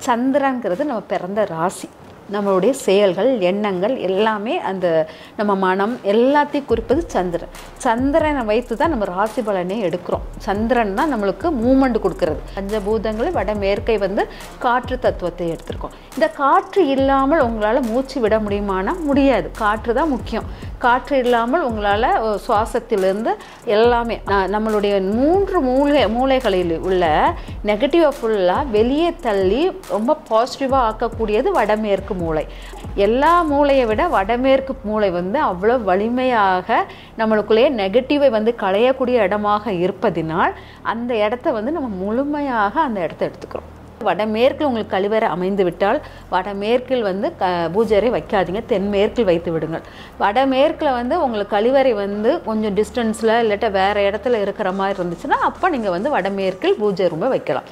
சந்திரங்கிறது நம்ம பிறந்த ராசி, நம்மளுடைய செயல்கள் எண்ணங்கள் எல்லாமே அந்த நம்ம மனம் எல்லாத்தையும் குறிப்பது சந்திரன். சந்திரனை வைத்து தான் நம்ம ராசி பலனே எடுக்கிறோம். சந்திரன் தான் நம்மளுக்கு மூமெண்ட் கொடுக்கறது. பஞ்சபூதங்களை வடமேற்கை காற்று தத்துவத்தை எடுத்திருக்கோம். இந்த காற்று இல்லாமல் உங்களால் மூச்சு விட முடியுமானா முடியாது. காற்று தான் முக்கியம். காற்று இல்லாமல் உங்களால் சுவாசத்திலிருந்து எல்லாமே நம்மளுடைய 3 மூளைகளில் உள்ள நெகட்டிவை ஃபுல்லாக வெளியே தள்ளி ரொம்ப பாசிட்டிவாக ஆக்கக்கூடியது வடமேற்கு மூளை. எல்லா மூளையை விட வடமேற்கு மூளை அவ்வளோ வலிமையாக நம்மளுக்குள்ளேயே நெகட்டிவை களையக்கூடிய இடமாக இருப்பதினால் அந்த இடத்த நம்ம முழுமையாக அந்த இடத்த எடுத்துக்கிறோம். வடமேற்கில் உங்களுக்கு கழிவறை அமைந்து விட்டால் வடமேற்கில் பூஜை வைக்காதீங்க, தென்மேற்கில் வைத்து விடுங்கள். வடமேற்கில் உங்களுக்கு கழிவறை கொஞ்சம் டிஸ்டன்ஸில் இல்லாட்ட வேறு இடத்துல இருக்கிற மாதிரி இருந்துச்சுன்னா அப்போ நீங்கள் வடமேற்கில் பூஜை ரூமை வைக்கலாம்.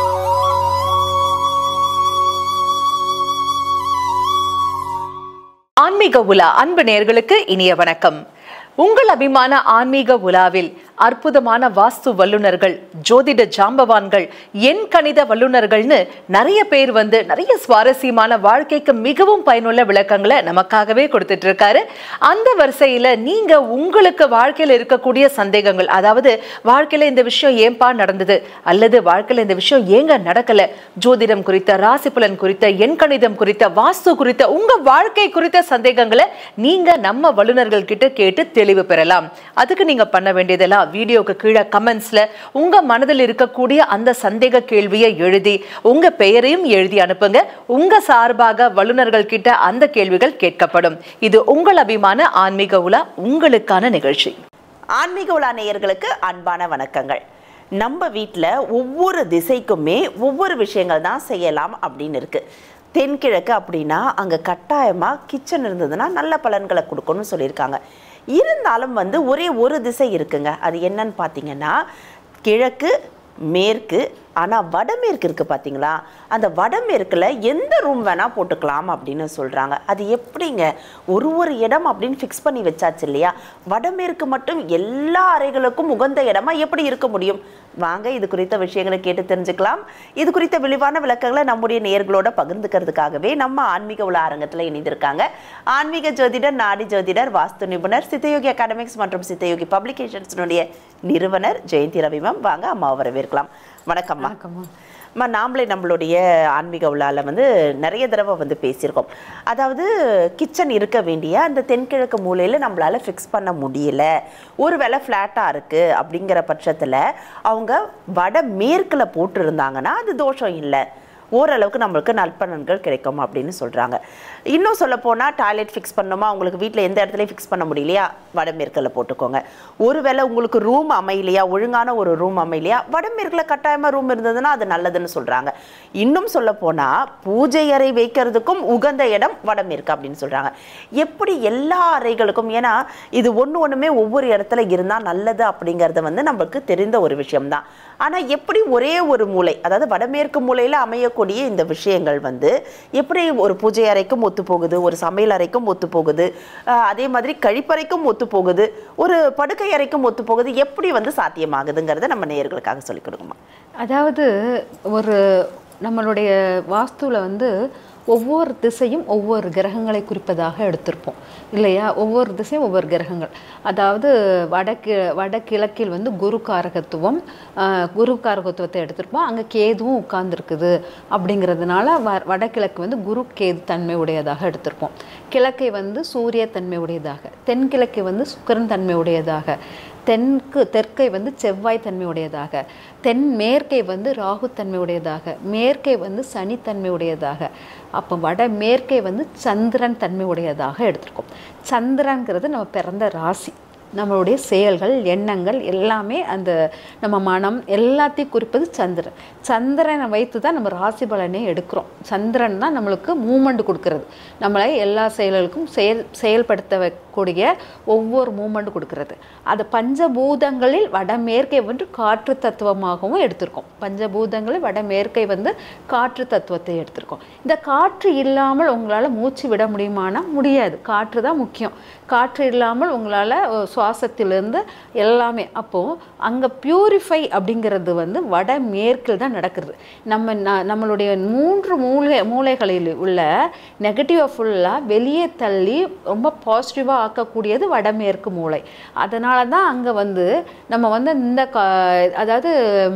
ஆன்மீக உலா அன்பு நேயர்களுக்கு இனிய வணக்கம். உங்கள் அபிமான ஆன்மீக உலாவில் அற்புதமான வாஸ்து வல்லுநர்கள், ஜோதிட ஜாம்பவான்கள், எண் கணித வல்லுநர்கள்னு நிறைய பேர் நிறைய சுவாரஸ்யமான வாழ்க்கைக்கு மிகவும் பயனுள்ள விளக்கங்களை நமக்காகவே கொடுத்துட்டு இருக்காரு. அந்த வரிசையில நீங்க உங்களுக்கு வாழ்க்கையில இருக்கக்கூடிய சந்தேகங்கள், அதாவது வாழ்க்கையில இந்த விஷயம் ஏன்பா நடந்தது அல்லது வாழ்க்கையில இந்த விஷயம் ஏங்க நடக்கல, ஜோதிடம் குறித்த, ராசி பலன் குறித்த, எண் கணிதம் குறித்த, வாஸ்து குறித்த, உங்க வாழ்க்கை குறித்த சந்தேகங்களை நீங்க நம்ம வல்லுநர்கள் கிட்ட கேட்டு தெளிவு பெறலாம். அதுக்கு நீங்க பண்ண வேண்டியதெல்லாம் வீடியோக்கு கீழே கமெண்ட்ஸ்ல உங்க மனதில் இருக்கக்கூடிய அந்த சந்தேக கேள்வியை எழுதி உங்க பெயரையும் எழுதி அனுப்புங்க. உங்க சார்பாக வல்லுநர்கள் கிட்ட அந்த கேள்விகள் கேட்கப்படும். இது உங்கள் அபிமான ஆன்மீக உலா, உங்களுக்கான நிகழ்ச்சி. ஆன்மீக உலா நேயர்களுக்கு அன்பான வணக்கங்கள். நம்ம வீட்டில் ஒவ்வொரு திசைக்குமே ஒவ்வொரு விஷயங்கள் தான் செய்யலாம் அப்படின்னு இருக்கு. தென்கிழக்கு அப்படின்னா அங்கே கட்டாயமாக கிச்சன் இருந்ததுன்னா நல்ல பலன்களை கொடுக்கணும்னு சொல்லியிருக்காங்க. இருந்தாலும் ஒரே ஒரு திசை இருக்குங்க. அது என்னன்னு பார்த்தீங்கன்னா கிழக்கு, மேற்கு. ஆனால் வடமேற்கு இருக்குது பார்த்தீங்களா, அந்த வடமேற்கில் எந்த ரூம் வேணால் போட்டுக்கலாம் அப்படின்னு சொல்கிறாங்க. அது எப்படிங்க, ஒரு இடம் அப்படின்னு ஃபிக்ஸ் பண்ணி வச்சாச்சு இல்லையா? வடமேற்கு மட்டும் எல்லா அறைகளுக்கும் உகந்த இடமா எப்படி இருக்க முடியும்? வாங்க இது குறித்த விஷயங்களை கேட்டு தெரிஞ்சுக்கலாம். இது குறித்த விரிவான விளக்கங்களை நம்முடைய நேயர்களோட பகிர்ந்துக்கிறதுக்காகவே நம்ம ஆன்மீக உலா அரங்கத்தில் இணைந்திருக்காங்க ஆன்மீக ஜோதிடர், நாடி ஜோதிடர், வாஸ்து நிபுணர், சித்தயோகி அகாடமிக்ஸ் மற்றும் சித்தயோகி பப்ளிகேஷன்ஸினுடைய நிறுவனர் ஜெயந்தி ரவி மேம். வாங்க அம்மாவை வரவேற்கலாம். வணக்கம். நாமளே நம்மளுடைய ஆன்மீக உலாவில் நிறைய தடவை பேசியிருக்கோம். அதாவது கிச்சன் இருக்க வேண்டிய அந்த தென்கிழக்கு மூலையில் நம்மளால் ஃபிக்ஸ் பண்ண முடியல, ஒரு வேளை ஃப்ளாட்டாக இருக்குது அப்படிங்கிற பட்சத்தில் அவங்க வட மேற்கில் போட்டிருந்தாங்கன்னா அது தோஷம் இல்லை, ஓரளவுக்கு நம்மளுக்கு நற்பலன்கள் கிடைக்கும் அப்படின்னு சொல்கிறாங்க. இன்னும் சொல்லப்போனால் டாய்லெட் ஃபிக்ஸ் பண்ணணுமா, உங்களுக்கு வீட்டில் எந்த இடத்துலையும் ஃபிக்ஸ் பண்ண முடியலையா, வடமேற்கில் போட்டுக்கோங்க. ஒருவேளை உங்களுக்கு ரூம் அமையலையா, ஒழுங்கான ஒரு ரூம் அமையலையா, வடமேற்கில் கட்டாயமாக ரூம் இருந்ததுன்னா அது நல்லதுன்னு சொல்கிறாங்க. இன்னும் சொல்லப்போனால் பூஜை அறை வைக்கிறதுக்கும் உகந்த இடம் வடமேற்கு அப்படின்னு சொல்கிறாங்க. எப்படி எல்லா அறைகளுக்கும், ஏன்னா இது ஒன்றுமே ஒவ்வொரு இடத்துல இருந்தால் நல்லது அப்படிங்கிறது நம்மளுக்கு தெரிந்த ஒரு விஷயம்தான். ஆனால் எப்படி ஒரே ஒரு மூலை, அதாவது வடமேற்கு மூலையில் அமைய இந்த விஷயங்கள் எப்படி ஒரு பூஜை அறைக்கும் ஒத்து போகுது, ஒரு சமையல் அறைக்கும் ஒத்து போகுது, அதே மாதிரி கழிப்பறைக்கும் ஒத்து போகுது, ஒரு படுக்கை அறைக்கும் ஒத்து போகுது, எப்படி சாத்தியமாகுதுங்கிறத நம்ம நேயர்களுக்காக சொல்லிக் கொடுக்குமா? அதாவது ஒரு நம்மளுடைய வாஸ்துவில் ஒவ்வொரு திசையும் ஒவ்வொரு கிரகங்களை குறிப்பதாக எடுத்திருப்போம் இல்லையா? ஒவ்வொரு திசையும் ஒவ்வொரு கிரகங்கள். அதாவது வடகிழக்கில் குரு காரகத்துவத்தை எடுத்திருப்போம். அங்கே கேதுவும் உட்கார்ந்துருக்குது அப்படிங்கிறதுனால வடகிழக்கு குரு கேது தன்மை உடையதாக எடுத்திருப்போம். கிழக்கை சூரிய தன்மை உடையதாக, தென்கிழக்கு சுக்கிரன் தன்மை உடையதாக, தெற்கை செவ்வாய் தன்மை உடையதாக, தென்மேற்கை ராகு தன்மை உடையதாக, மேற்கை சனித்தன்மை உடையதாக, அப்போ வடமேற்கை சந்திரன் தன்மை உடையதாக எடுத்திருக்கோம். சந்திரங்கிறது நம்ம பிறந்த ராசி, நம்மளுடைய செயல்கள் எண்ணங்கள் எல்லாமே அந்த நம்ம மனம் எல்லாத்தையும் குறிப்பது சந்திரன். சந்திரனை வைத்து தான் நம்ம ராசி பலனே எடுக்கிறோம். சந்திரன் தான் நம்மளுக்கு மூமெண்ட் கொடுக்கறது, நம்மளை எல்லா செயல்களுக்கும் செயல்படுத்த இருக்கக்கூடிய ஒவ்வொரு மூமெண்ட் கொடுக்கறது. அது பஞ்சபூதங்களில் வடமேற்கை வந்து காற்று தத்துவமாகவும் எடுத்திருக்கோம். பஞ்சபூதங்களில் வடமேற்கை வந்து காற்று தத்துவத்தை எடுத்திருக்கோம். இந்த காற்று இல்லாமல் உங்களால் மூச்சு விட முடியுமானா முடியாது. காற்று தான் முக்கியம். காற்று இல்லாமல் உங்களால் சுவாசத்திலிருந்து எல்லாமே. அப்போது அங்கே பியூரிஃபை அப்படிங்கிறது வந்து வடமேற்கில் தான் நடக்கிறது. நம்மளுடைய 3 மூலைகளில் உள்ள நெகட்டிவை ஃபுல்லாக வெளியே தள்ளி ரொம்ப பாசிட்டிவாக ஆக்கக்கூடியது வடமேற்கு மூலை. அதனால தான் அங்கே வந்து நம்ம வந்து இந்த அதாவது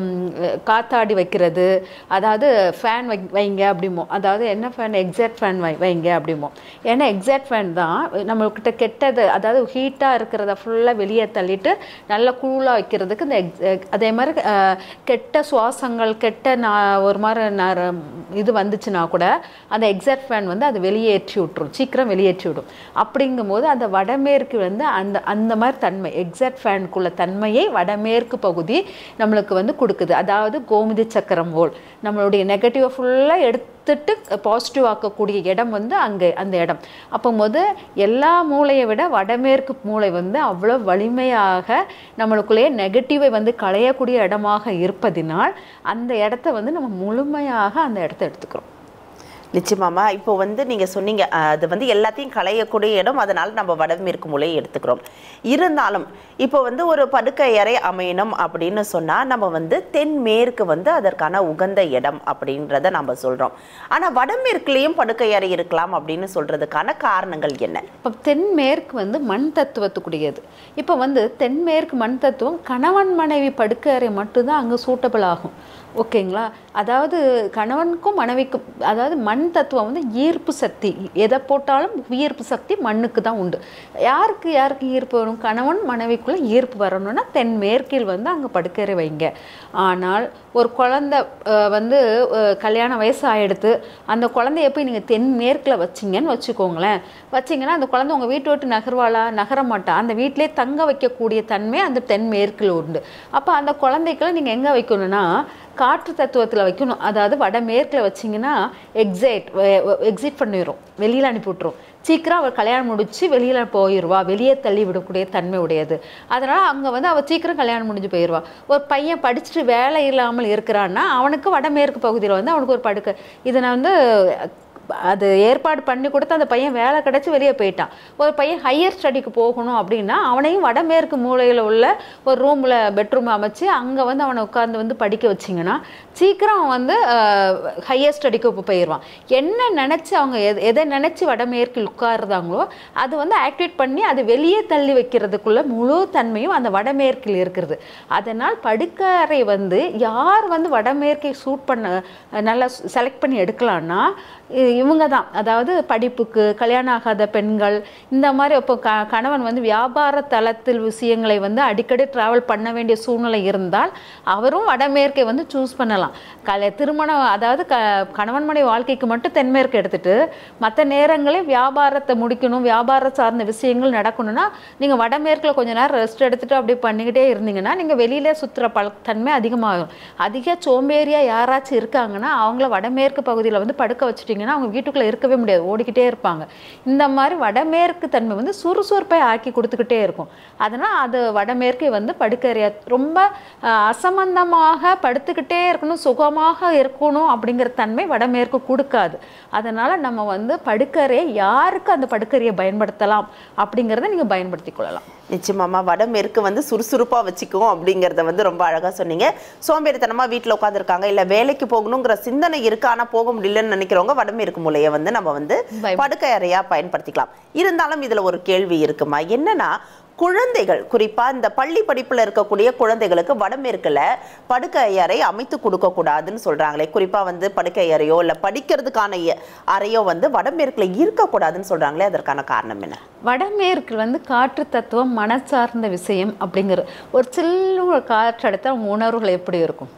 காத்தாடி வைக்கிறது, அதாவது ஃபேன் வைங்க அப்படிமோ. அதாவது என்ன ஃபேன்? எக்ஸாக்ட் ஃபேன் வைங்க அப்படிமோ. ஏன்னா எக்ஸாக்ட் ஃபேன் தான் நம்மக்கிட்ட கெட்டது, அதாவது ஹீட்டாக இருக்கிறத ஃபுல்லாக வெளியே தள்ளிட்டு நல்லா கூலாக வைக்கிறதுக்கு இந்த அதே மாதிரி கெட்ட சுவாசங்கள் கெட்ட ஒரு மாதிரி இது வந்துச்சுன்னா கூட அந்த எக்ஸாக்ட் ஃபேன் வந்து அது வெளியேற்றி விட்டுரும், சீக்கிரம் வெளியேற்றி விடும். அப்படிங்கும்போது அந்த வடமேற்கு வந்து அந்த மாதிரி தன்மை எக்ஸாக்ட் ஃபேனுக்குள்ள தன்மையை வடமேற்கு பகுதி நம்மளுக்கு வந்து கொடுக்குது. அதாவது கோமதி சக்கரம் போல் நம்மளுடைய நெகட்டிவை ஃபுல்லாக எடுத்துட்டு பாசிட்டிவ் ஆக்கக்கூடிய இடம் வந்து அங்கே அந்த இடம். அப்போது எல்லா மூளையை விட வடமேற்கு மூளை வந்து அவ்வளோ வலிமையாக நம்மளுக்குள்ளேயே நெகட்டிவை வந்து களையக்கூடிய இடமாக இருப்பதினால் அந்த இடத்த வந்து நம்ம முழுமையாக அந்த இடத்த எடுத்துக்கிறோம். நிச்சயமாமா. இப்போ வந்து நீங்கள் சொன்னீங்க அது வந்து எல்லாத்தையும் களையக்கூடிய இடம், அதனால் நம்ம வடமேற்கு மூலையை எடுத்துக்கிறோம். இருந்தாலும் இப்போ வந்து ஒரு படுக்கை அறை அமையணும் அப்படின்னு சொன்னால் நம்ம வந்து தென்மேற்கு வந்து அதற்கான உகந்த இடம் அப்படின்றத நம்ம சொல்கிறோம். ஆனால் வடமேற்குலேயும் படுக்கை அறை இருக்கலாம் அப்படின்னு சொல்கிறதுக்கான காரணங்கள் என்ன? இப்போ தென்மேற்கு வந்து மண் தத்துவத்துக்குரியது. இப்போ வந்து தென்மேற்கு மண் தத்துவம் கணவன் மனைவி படுக்கை அறை மட்டும்தான் அங்கே சூட்டபிள் ஆகும். ஓகேங்களா? அதாவது கணவனுக்கும் மனைவிக்கும், அதாவது மண் தத்துவம் வந்து ஈர்ப்பு சக்தி, எதை போட்டாலும் ஈர்ப்பு சக்தி மண்ணுக்கு தான் உண்டு. யாருக்கு ஈர்ப்பு வரும்? கணவன் மனைவிக்குள்ளே ஈர்ப்பு வரணும்னா தென்மேற்கில் வந்து அங்கே படுக்கறை வைங்க. ஆனால் ஒரு குழந்தை வந்து கல்யாண வயசு ஆகிடுத்து, அந்த குழந்தைய போய் நீங்கள் தென்மேற்கில் வச்சிங்கன்னு வச்சுக்கோங்களேன். வச்சிங்கன்னா அந்த குழந்தை உங்கள் வீட்டை விட்டு நகர மாட்டா. அந்த வீட்டிலே தங்க வைக்கக்கூடிய தன்மை அந்த தென்மேற்கில் உண்டு. அப்போ அந்த குழந்தைக்குள்ள நீங்கள் எங்கே வைக்கணும்னா காற்று தத்துவத்தில் வைக்கணும். அதாவது வடமேற்கில் வச்சிங்கன்னா எக்ஸிட் பண்ணிடும், வெளியில் அனுப்பி விட்டுரும். சீக்கிரம் அவள் கல்யாணம் முடிச்சு வெளியில் போயிடுவா, வெளியே தள்ளி விடக்கூடிய தன்மை உடையது. அதனால் அங்கே வந்து அவள் சீக்கிரம் கல்யாணம் முடிஞ்சு போயிடுவா. ஒரு பையன் படிச்சுட்டு வேலை இல்லாமல் இருக்கிறான்னா அவனுக்கு வடமேற்கு பகுதியில் வந்து அவனுக்கு ஒரு படுக்கை, இதை நான் வந்து அது ஏற்பாடு பண்ணி கொடுத்து அந்த பையன் வேலை கிடச்சி வெளியே போயிட்டான். ஒரு பையன் ஹையர் ஸ்டடிக்கு போகணும் அப்படின்னா அவனையும் வடமேற்கு மூலையில் உள்ள ஒரு ரூமில் பெட்ரூம் அமைச்சு அங்கே வந்து அவனை உட்காந்து வந்து படிக்க வச்சிங்கன்னா சீக்கிரம் வந்து ஹையர் ஸ்டடிக்கு போயிடுவான். என்ன நினச்சி அவங்க எதை நினச்சி வடமேற்கில் உட்காருதாங்களோ அது வந்து ஆக்டிவேட் பண்ணி அது வெளியே தள்ளி வைக்கிறதுக்குள்ள முழு தன்மையும் அந்த வடமேற்கில் இருக்கிறது. அதனால் படுக்கறை வந்து யார் வந்து வடமேற்கை சூட் பண்ண நல்லா செலக்ட் பண்ணி எடுக்கலான்னா இவங்க தான். அதாவது படிப்புக்கு, கல்யாணம் ஆகாத பெண்கள், இந்த மாதிரி இப்போ கணவன் வந்து வியாபார தளத்தில் விஷயங்களை வந்து அடிக்கடி ட்ராவல் பண்ண வேண்டிய சூழ்நிலை இருந்தால் அவரும் வடமேற்கை வந்து சூஸ் பண்ணலாம். திருமணம், அதாவது கணவன் மனைவி வாழ்க்கைக்கு மட்டும் தென்மேற்கு எடுத்துட்டு மற்ற நேரங்களில் வியாபாரத்தை முடிக்கணும், வியாபாரம் சார்ந்த விஷயங்கள் நடக்கணும்னா நீங்கள் வடமேற்கில் கொஞ்ச நேரம் ரெஸ்ட் எடுத்துட்டு அப்படி பண்ணிக்கிட்டே இருந்தீங்கன்னா நீங்கள் வெளியிலே சுற்றுற தன்மை அதிகமாகும். அதிக சோம்பேறியாக யாராச்சும் இருக்காங்கன்னா அவங்கள வடமேற்கு பகுதியில் வந்து படுக்க வச்சுட்டிங்கன்னா அவங்க வீட்டுக்குள்ளே இருக்கவே முடியாது, ஓடிக்கிட்டே இருப்பாங்க. இந்த மாதிரி வடமேற்கு தன்மை வந்து சுறுசுறுப்பை ஆக்கி கொடுத்துக்கிட்டே இருக்கும். அதனால் அது வடமேற்கை வந்து படுக்கறையா ரொம்ப அசம்பந்தமாக படுத்துக்கிட்டே இருக்கணும், சுகமாக இருக்கணும் அப்படிங்கிற தன்மை வடமேற்கு கொடுக்காது. அதனால் நம்ம வந்து படுக்கறையை யாருக்கு அந்த படுக்கறையை பயன்படுத்தலாம் அப்படிங்கிறத நீங்கள் பயன்படுத்தி கொள்ளலாம். நிச்சயமாமா. வடமேற்கு வந்து சுறுசுறுப்பாக வச்சுக்குவோம் அப்படிங்கிறத வந்து ரொம்ப அழகாக சொன்னீங்க. சோம்பேறித்தனமாக வீட்டில் உட்காந்துருக்காங்க, இல்லை வேலைக்கு போகணுங்கிற சிந்தனை இருக்கு ஆனால் போக முடியலன்னு நினைக்கிறவங்க வடமேற்கு மூலையை வந்து நம்ம வந்து படுக்கை அறையாக பயன்படுத்திக்கலாம். இருந்தாலும் இதில் ஒரு கேள்வி இருக்குமா, என்னன்னா குழந்தைகள், குறிப்பா இந்த பள்ளி படிப்புல இருக்கக்கூடிய குழந்தைகளுக்கு வடமேற்குல படுக்கை அறை அமைத்து கொடுக்க கூடாதுன்னு சொல்றாங்களே. குறிப்பா வந்து படுக்கை அறையோ இல்ல படிக்கிறதுக்கான அறையோ வந்து வடமேற்குல இருக்கக்கூடாதுன்னு சொல்றாங்களே, அதற்கான காரணம் என்ன? வடமேற்கு வந்து காற்று தத்துவம், மனசார்ந்த விஷயம் அப்படிங்கிற ஒரு சின்ன காற்று எடுத்தால் அவங்க உணர்வுகள் எப்படி இருக்கும்?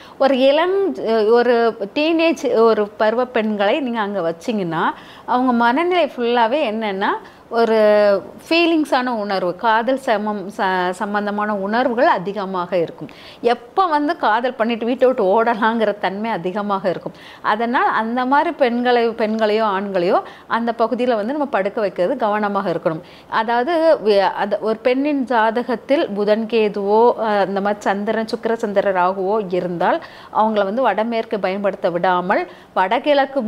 ஒரு டீனேஜ் ஒரு பருவ பெண்களை நீங்கள் அங்கே வச்சிங்கன்னா அவங்க மனநிலை ஃபுல்லாகவே என்னென்னா ஒரு ஃபீலிங்ஸான உணர்வு, காதல் சம்பந்தமான உணர்வுகள் அதிகமாக இருக்கும். எப்போ வந்து காதல் பண்ணிட்டு வீட்டை விட்டு ஓடலாங்கிற தன்மை அதிகமாக இருக்கும். அதனால் அந்த மாதிரி பெண்களையோ ஆண்களையோ அந்த பகுதியில் வந்து நம்ம படுக்க வைக்கிறது கவனமாக இருக்கணும். அதாவது ஒரு பெண்ணின் ஜாதகத்தில் புதன் கேதுவோ அந்த மாதிரி சந்திரன் சுக்கிர சந்திர ராகுவோ இருந்தால் அவங்கள வந்து வடமேற்கு பயன்படுத்த விடாமல் வடகிழக்கு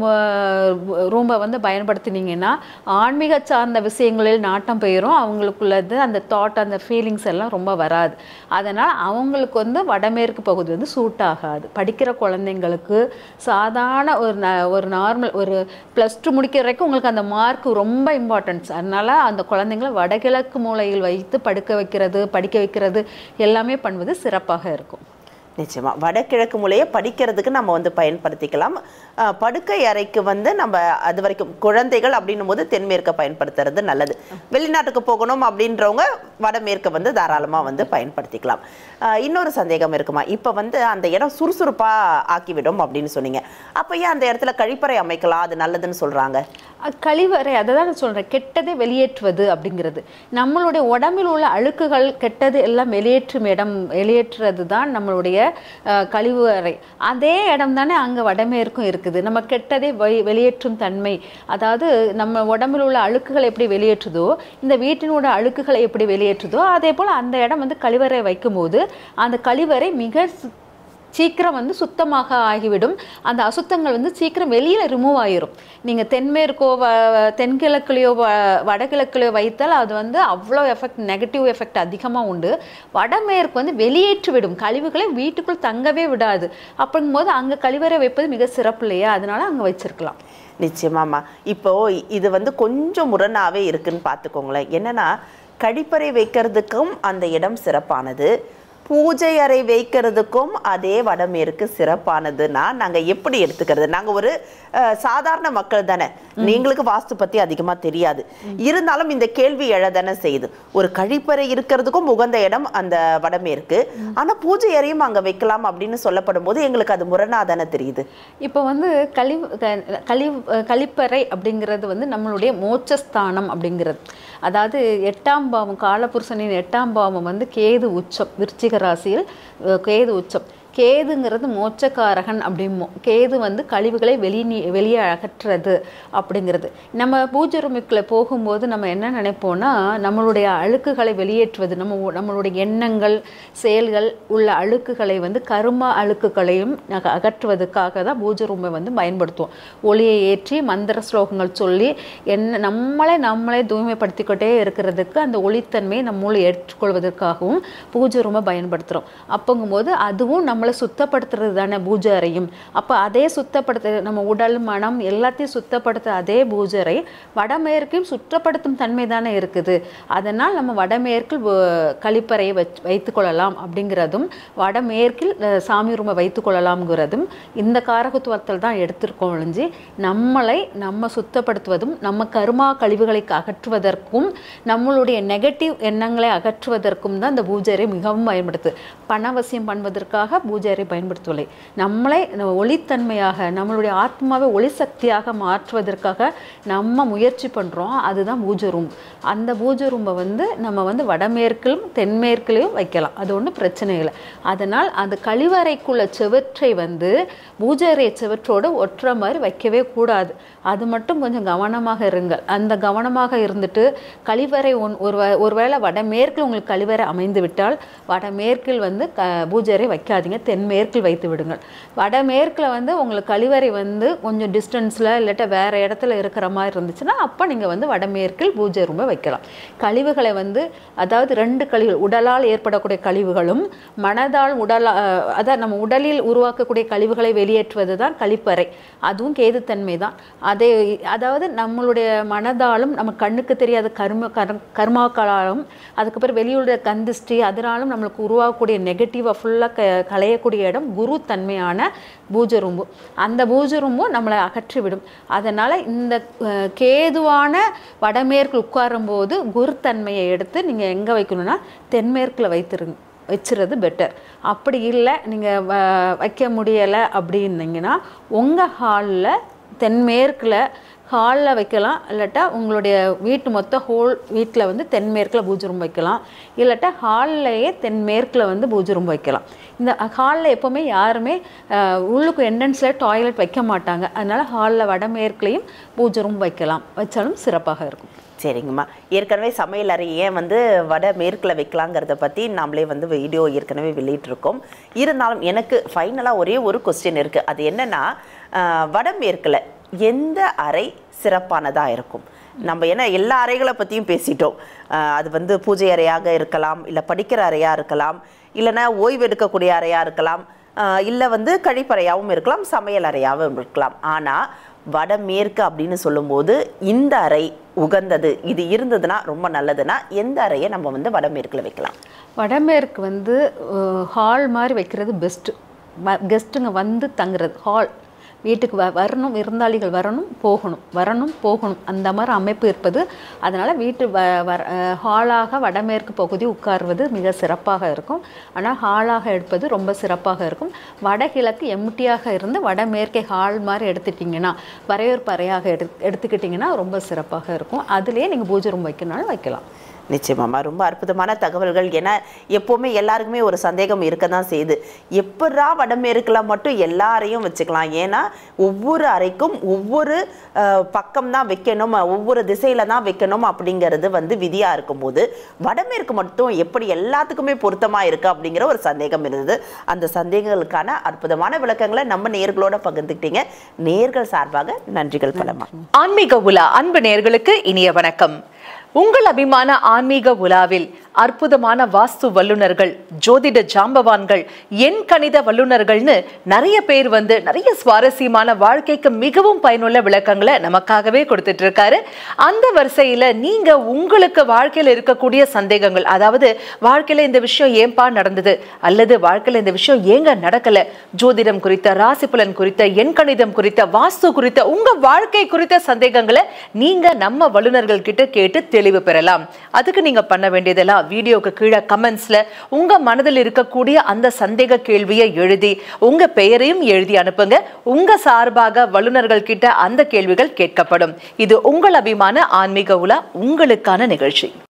ரூமை வந்து பயன்படுத்தினீங்கன்னா ஆன்மீக சார்ந்த விஷயங்களில் நாட்டம் போயிடும். அவங்களுக்குள்ளது அந்த தாட் அந்த ஃபீலிங்ஸ் எல்லாம் ரொம்ப வராது. அதனால் அவங்களுக்கு வந்து வடமேற்கு பகுதி வந்து சூட் ஆகாது. படிக்கிற குழந்தைங்களுக்கு சாதாரண ஒரு நார்மல் ஒரு +2 முடிக்கிற வரைக்கும் உங்களுக்கு அந்த மார்க் ரொம்ப இம்பார்ட்டன்ஸ். அதனால் அந்த குழந்தைங்களை வடகிழக்கு மூலையில் வைத்து படிக்க வைக்கிறது எல்லாமே பண்ணுவது சிறப்பாக இருக்கும். நிச்சயமா வடகிழக்கு மூலையை படிக்கிறதுக்கு நம்ம வந்து பயன்படுத்திக்கலாம். படுக்கை அறைக்கு வந்து நம்ம அது வரைக்கும் குழந்தைகள் அப்படின்னும் போது தென்மேற்கை பயன்படுத்துறது நல்லது. வெளிநாட்டுக்கு போகணும் அப்படின்றவங்க வடமேற்கை வந்து தாராளமாக வந்து பயன்படுத்திக்கலாம். இன்னொரு சந்தேகம் இருக்குமா, இப்போ வந்து அந்த இடம் சுறுசுறுப்பாக ஆக்கிவிடும் அப்படின்னு சொன்னீங்க, அப்போ ஏன் அந்த இடத்துல கழிப்பறை அமைக்கலாம், அது நல்லதுன்னு சொல்கிறாங்க? கழிவறை அதை தான் நான் சொல்கிறேன், கெட்டதை வெளியேற்றுவது அப்படிங்கிறது. நம்மளுடைய உடம்பில் உள்ள அழுக்குகள் கெட்டது எல்லாம் வெளியேற்றுறது தான் நம்மளுடைய கழிவறை. அதே இடம் தானே அங்கே வடமேற்கும் இருக்குது. நம்ம கெட்டதை வெளியேற்றும் தன்மை, அதாவது நம்ம உடம்பில் உள்ள அழுக்குகளை எப்படி வெளியேற்றுதோ இந்த வீட்டினோட அழுக்குகளை எப்படி வெளியேற்றுதோ அதே போல் அந்த இடம் வந்து கழிவறை வைக்கும்போது அந்த கழிவறை மிக சீக்கிரம் வந்து சுத்தமாக ஆகிவிடும். அந்த அசுத்தங்கள் வந்து சீக்கிரம் வெளியில் ரிமூவ் ஆகிரும். நீங்கள் தென்மேற்கோ தென்கிழக்குலையோ வடகிழக்குலையோ வைத்தால் அது வந்து அவ்வளோ நெகட்டிவ் எஃபெக்ட் அதிகமாக உண்டு. வடமேற்கு வந்து வெளியேற்றி விடும், கழிவுகளை வீட்டுக்குள் தங்கவே விடாது. அப்படிங்கும்போது அங்கே கழிவறை வைப்பது மிக சிறப்பு இல்லையா, அதனால அங்கே வச்சிருக்கலாம். நிச்சயமாம்மா. இப்போ இது வந்து கொஞ்சம் முரணாகவே இருக்குன்னு பார்த்துக்கோங்களேன். என்னன்னா கழிப்பறை வைக்கிறதுக்கும் அந்த இடம் சிறப்பானது, பூஜை அறை வைக்கிறதுக்கும் அதே வடமேற்கு சிறப்பானதுன்னா நாங்கள் எப்படி எடுத்துக்கிறது? நாங்கள் ஒரு சாதாரண மக்கள் தானே, நீங்களுக்கு வாஸ்து பற்றி அதிகமாக தெரியாது. இருந்தாலும் இந்த கேள்வி எழதானே செய்யுது. ஒரு கழிப்பறை இருக்கிறதுக்கும் உகந்த இடம் அந்த வடமேற்கு, ஆனால் பூஜை அறையும் அங்கே வைக்கலாம் அப்படின்னு சொல்லப்படும் போது எங்களுக்கு அது முரணாக தானே தெரியுது. இப்போ வந்து கழிப்பறை அப்படிங்கிறது வந்து நம்மளுடைய மோட்சஸ்தானம் அப்படிங்கிறது. அதாவது 8ஆம் பாவம், காலபுருஷனின் 8ஆம் பாவம் வந்து கேது உச்சம், விருச்சிக ராசியில் கேது உச்சம். கேதுங்கிறது மோட்சக்காரகன் அப்படிமோ. கேது வந்து கழிவுகளை வெளியே அகற்றுறது அப்படிங்கிறது. நம்ம பூஜை ரூமுக்குள்ளே போகும்போது நம்ம என்ன நினைப்போம்னா நம்மளுடைய அழுக்குகளை வெளியேற்றுவது, நம்மளுடைய எண்ணங்கள் செயல்கள் உள்ள அழுக்குகளை வந்து கரும அழுக்குகளையும் அகற்றுவதற்காக தான் பூஜை ரூமை வந்து பயன்படுத்துவோம். ஒளியை ஏற்றி மந்திர ஸ்லோகங்கள் சொல்லி நம்மளே தூய்மைப்படுத்திக்கிட்டே இருக்கிறதுக்கு அந்த ஒளித்தன்மையை நம்மளை ஏற்றுக்கொள்வதற்காகவும் பூஜை ரூமை பயன்படுத்துகிறோம். அப்போங்கும்போது அதுவும் நம்மளை சுத்தப்படுத்துறது தானே பூஜை அறையும். அப்போ அதே சுத்தப்படுத்த நம்ம உடல் மனம் எல்லாத்தையும் சுத்தப்படுத்த அதே பூஜை அறை வடமேற்கையும் சுத்தப்படுத்தும் தன்மை தானே இருக்குது. அதனால் நம்ம வடமேற்கில் கழிப்பறையை வைத்து கொள்ளலாம் அப்படிங்கிறதும் வடமேற்கில் சாமி ரூமை வைத்து கொள்ளலாம்ங்கிறதும் இந்த காரகத்துவத்தில் தான் எடுத்திருக்கோம் ஒழிஞ்சு நம்ம சுத்தப்படுத்துவதும் நம்ம கருமா கழிவுகளை அகற்றுவதற்கும் நம்மளுடைய நெகட்டிவ் எண்ணங்களை அகற்றுவதற்கும் தான் இந்த பூஜை அறை மிகவும் பயன்படுத்து. பணவசியம் பண்ணுவதற்காக பூஜை அறை பயன்படுத்தவில்லை. நம்மளை ஒளித்தன்மையாக நம்மளுடைய ஆத்மாவை ஒளி சக்தியாக மாற்றுவதற்காக நம்ம முயற்சி பண்ணுறோம். அதுதான் பூஜை ரூம். அந்த பூஜை ரூமை வந்து நம்ம வந்து வடமேற்கிலும் தென்மேற்கிலையும் வைக்கலாம், அது ஒன்றும் பிரச்சனை இல்லை. அதனால் அந்த கழிவறைக்குள்ள செவற்றை வந்து பூஜை அறை செவற்றோடு ஒட்டுற மாதிரி வைக்கவே கூடாது. அது மட்டும் கொஞ்சம் கவனமாக இருங்கள். அந்த கவனமாக இருந்துட்டு கழிவறை ஒருவேளை வடமேற்கில் உங்களுக்கு கழிவறை அமைந்து விட்டால் வடமேற்கில் வந்து பூஜை அறை வைக்காதீங்க, தென்மேற்கில் வைத்து விடுங்கள். வடமேற்கில் வந்து உங்களுக்கு கழிவறை வந்து கொஞ்சம் டிஸ்டன்ஸில் இல்லாட்ட வேறு இடத்துல இருக்கிற மாதிரி இருந்துச்சுன்னா அப்போ நீங்கள் வந்து வடமேற்கில் பூஜை ரூமை வைக்கலாம். கழிவுகளை வந்து அதாவது 2 கழிவுகள், உடலால் ஏற்படக்கூடிய கழிவுகளும் மனதால் அதாவது நம்ம உடலில் உருவாக்கக்கூடிய கழிவுகளை வெளியேற்றுவது தான் கழிப்பறை. அதுவும் கேதுத்தன்மை தான். அதாவது நம்மளுடைய மனதாலும் நம்ம கண்ணுக்கு தெரியாத கர்மாக்களாலும் அதுக்கப்புறம் வெளியுள்ள கந்திஷ்டி அதனாலும் நம்மளுக்கு உருவாகக்கூடிய நெகட்டிவாக ஃபுல்லாக களையக்கூடிய இடம் குரு தன்மையான பூஜை ரூம்பு. அந்த பூஜை ரூமும் நம்மளை அகற்றிவிடும். அதனால் இந்த கேதுவான வடமேற்கு உட்காரும்போது குரு தன்மையை எடுத்து நீங்கள் எங்கே வைக்கணும்னா தென்மேற்கில் வச்சுறது பெட்டர். அப்படி இல்லை நீங்கள் வைக்க முடியலை அப்படின்னீங்கன்னா உங்கள் ஹாலில் தென்மேற்கில் ஹாலில் வைக்கலாம், இல்லாட்டா உங்களுடைய வீட்டு மொத்த ஹோல் வீட்டில் வந்து தென்மேற்கில் பூஜை ரூம் வைக்கலாம், இல்லாட்டா ஹால்லையே தென்மேற்கில் வந்து பூஜை ரூம் வைக்கலாம். இந்த ஹாலில் எப்போவுமே யாருமே உள்ளுக்கு என்ட்ரன்ஸில் டாய்லெட் வைக்க மாட்டாங்க. அதனால் ஹாலில் வடமேற்குலையும் பூஜை ரூம் வைக்கலாம், வச்சாலும் சிறப்பாக இருக்கும். சரிங்கம்மா. ஏற்கனவே சமையல் அறை ஏன் வந்து வட மேற்கில் வைக்கலாங்கிறத பற்றி நாமளே வந்து வீடியோ ஏற்கனவே வெளியிட்டிருக்கோம். இருந்தாலும் எனக்கு ஃபைனலாக ஒரே ஒரு கொஸ்டின் இருக்குது. அது என்னென்னா, வடமேற்கில் எந்த அறை சிறப்பானதாக இருக்கும்? நம்ம ஏன்னா எல்லா அறைகளை பற்றியும் பேசிட்டோம். அது வந்து பூஜை அறையாக இருக்கலாம், இல்லை படிக்கிற அறையாக இருக்கலாம், இல்லைன்னா ஓய்வு எடுக்கக்கூடிய அறையாக இருக்கலாம், இல்லை வந்து கழிப்பறையாகவும் இருக்கலாம், சமையல் அறையாகவும் இருக்கலாம். ஆனால் வடமேற்கு அப்படின்னு சொல்லும்போது இந்த அறை உகந்தது, இது இருந்ததுன்னா ரொம்ப நல்லதுன்னா எந்த அறையை நம்ம வந்து வடமேற்கில் வைக்கலாம்? வடமேற்கு வந்து ஹால் மாதிரி வைக்கிறது பெஸ்ட்டு. கெஸ்ட்டுங்க வந்து தங்குறது ஹால், வீட்டுக்கு வரணும், விருந்தாளிகள் வரணும் போகணும் அந்த மாதிரி அமைப்பு இருப்பது. அதனால் வீட்டு ஹாலாக வடமேற்கு பகுதி உட்காருவது மிக சிறப்பாக இருக்கும். ஆனால் ஹாலாக எடுப்பது ரொம்ப சிறப்பாக இருக்கும். வடகிழக்கு எம்டியாக இருந்து வடமேற்கை ஹால் மாதிரி எடுத்துட்டிங்கன்னா, வரையறுப்பு அறையாக எடுத்துக்கிட்டிங்கன்னா ரொம்ப சிறப்பாக இருக்கும். அதுலேயே நீங்கள் பூஜை ரூம் வைக்கணும்னாலும் வைக்கலாம். நிச்சயமாம்மா, ரொம்ப அற்புதமான தகவல்கள். ஏன்னா எப்போவுமே எல்லாருக்குமே ஒரு சந்தேகம் இருக்க தான் செய்யுது, எப்படா வடமேற்கில் மட்டும் எல்லாரையும் வச்சுக்கலாம்? ஏன்னா ஒவ்வொரு அறைக்கும் ஒவ்வொரு பக்கம் தான் வைக்கணும், ஒவ்வொரு திசையில் தான் வைக்கணும் அப்படிங்கிறது வந்து விதியாக இருக்கும்போது வடமேற்கு மட்டும் எப்படி எல்லாத்துக்குமே பொருத்தமாக இருக்குது அப்படிங்கிற ஒரு சந்தேகம் இருந்தது. அந்த சந்தேகங்களுக்கான அற்புதமான விளக்கங்களை நம்ம நேயர்களோட பகிர்ந்துக்கிட்டீங்க. நேயர்கள் சார்பாக நன்றிகள் பலமா. ஆன்மீக உலா அன்பு நேயர்களுக்கு இனிய வணக்கம். உங்கள் அபிமான ஆன்மீக உலாவில் அற்புதமான வாஸ்து வல்லுநர்கள், ஜோதிட ஜாம்பவான்கள், எண் கணித வல்லுநர்கள்னு நிறைய பேர் வந்து நிறைய சுவாரஸ்யமான வாழ்க்கைக்கு மிகவும் பயனுள்ள விளக்கங்களை நமக்காகவே கொடுத்துட்டு இருக்காரு. அந்த வரிசையில நீங்க உங்களுக்கு வாழ்க்கையில இருக்கக்கூடிய சந்தேகங்கள், அதாவது வாழ்க்கையில இந்த விஷயம் ஏன்பா நடந்தது, அல்லது வாழ்க்கையில இந்த விஷயம் ஏங்க நடக்கல, ஜோதிடம் குறித்த, ராசி பலன் குறித்த, எண் கணிதம் குறித்த, வாஸ்து குறித்த, உங்க வாழ்க்கை குறித்த சந்தேகங்களை நீங்க நம்ம வல்லுநர்கள் கிட்ட கேட்டு தெளிவு பெறலாம். அதுக்கு நீங்க பண்ண வேண்டியதெல்லாம் வீடியோக்கு கீழே கமெண்ட்ஸ்ல உங்க மனதில் இருக்கக்கூடிய அந்த சந்தேக கேள்வியை எழுதி உங்க பெயரையும் எழுதி அனுப்புங்க. உங்க சார்பாக வல்லுநர்கள் கிட்ட அந்த கேள்விகள் கேட்கப்படும். இது உங்கள் அபிமான ஆன்மீக உலா, உங்களுக்கான நிகழ்ச்சி.